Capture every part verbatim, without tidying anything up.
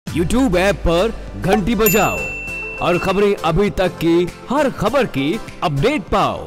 YouTube app पर घंटी बजाओ और खबरें अभी तक की हर खबर की अपडेट पाओ।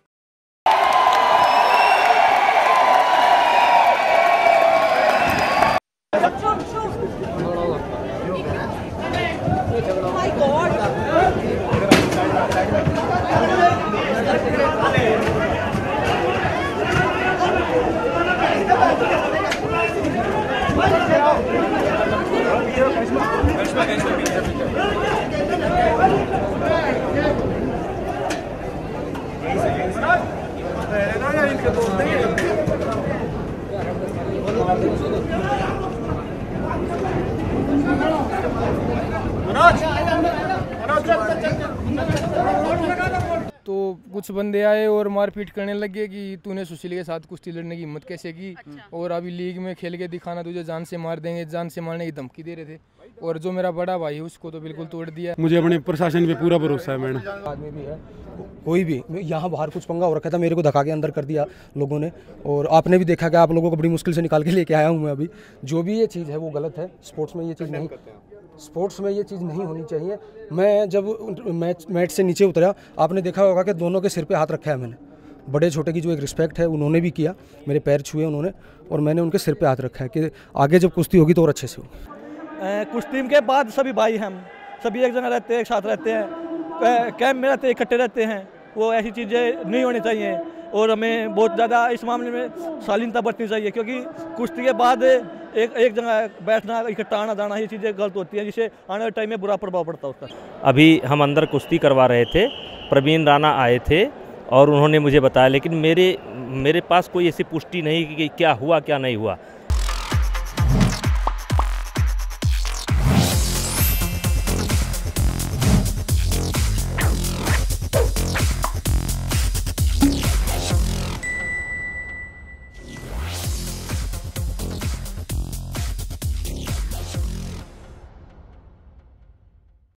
तो कुछ बंदे आए और मारपीट करने लगे कि तूने सुशील के साथ कुश्ती लड़ने की हिम्मत कैसे की। अच्छा। और अभी लीग में खेल के दिखाना, तुझे जान से मार देंगे, जान से मारने की धमकी दे रहे थे। और जो मेरा बड़ा भाई है उसको तो बिल्कुल तोड़ दिया। मुझे अपने प्रशासन पे पूरा भरोसा है। मैडम आदमी भी है, कोई भी यहाँ बाहर कुछ पंगा हो रखा था, मेरे को धक्का के अंदर कर दिया लोगों ने। और आपने भी देखा कि आप लोगों को बड़ी मुश्किल से निकाल के लेके आया हूँ मैं अभी। जो भी ये चीज़ है वो गलत है। स्पोर्ट्स में ये चीज़ नहीं स्पोर्ट्स में ये चीज़ नहीं होनी चाहिए। मैं जब मैच मैच से नीचे उतरा, आपने देखा होगा कि दोनों के सिर पे हाथ रखा है मैंने। बड़े छोटे की जो एक रिस्पेक्ट है उन्होंने भी किया, मेरे पैर छुए उन्होंने, और मैंने उनके सिर पे हाथ रखा है कि आगे जब कुश्ती होगी तो और अच्छे से हो। कुश्ती के बाद सभी भाई हम सभी एक जगह रहते हैं, एक साथ रहते हैं, कैंप में रहते हैं, इकट्ठे रहते हैं। वो ऐसी चीज़ें नहीं होनी चाहिए और हमें बहुत ज़्यादा इस मामले में शालीनता बरतनी चाहिए, क्योंकि कुश्ती के बाद एक एक जगह बैठना, इकट्ठा आना जाना, ये चीज़ें गलत होती हैं, जिससे आने वाले टाइम में बुरा प्रभाव पड़ता है उसका। अभी हम अंदर कुश्ती करवा रहे थे, प्रवीण राणा आए थे और उन्होंने मुझे बताया, लेकिन मेरे मेरे पास कोई ऐसी पुष्टि नहीं कि क्या हुआ क्या नहीं हुआ।